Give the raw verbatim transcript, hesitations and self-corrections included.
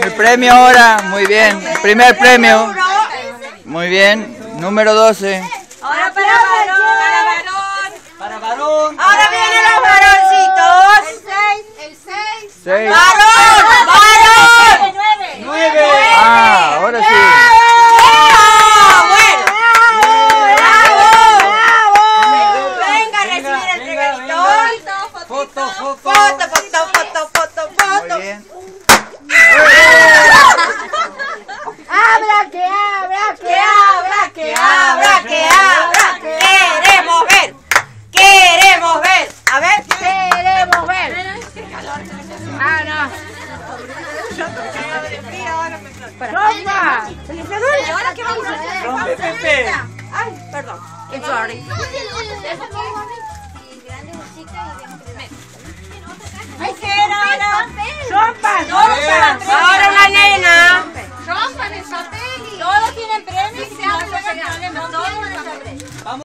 El premio ahora, muy bien. El primer premio. Muy bien. Número doce. Ahora para varón. Para varón. Para varón. Ahora vienen los varoncitos. El seis. El seis. seis. ¡Varón! ¡Varón! nueve. Nueve. Ah, ahora sí. ¡Ah, bueno! ¡Bravo! Venga a recibir el regalito. Foto, foto. Foto, foto, foto, foto, foto. Muy bien. Abra que abra Que abra, que abra, que abra. Queremos ver. Queremos ver. A ver. Queremos ver. Ah, no. Sopa. ¿Y ahora qué vamos a hacer? Rompe, Pepe. Ay, perdón. I'm sorry. Ay, ¿qué era? Sopa. Ahora una nena. Rompan el papel.